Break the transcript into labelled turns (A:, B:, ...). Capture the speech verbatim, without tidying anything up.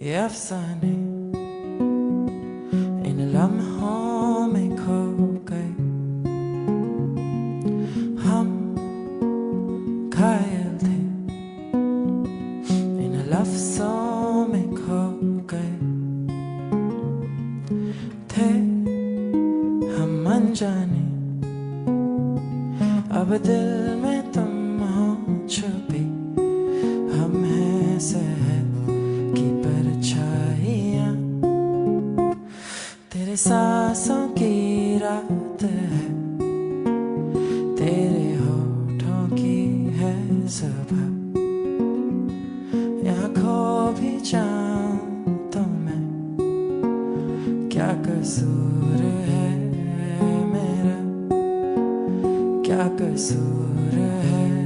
A: ये अफसाने इन लम्हों में खो गए। हम घायल थे इन लफ्जों में खो गए थे हम अनजाने। अब दिल में तुम हो छुपी, हम हैं शहर की परछाइयाँ। तेरे सांसों की रात है, तेरे होठों की है सुबह। यहाँ खो भी जाऊं तो मैं, क्या कसूर है मेरा, क्या कसूर है।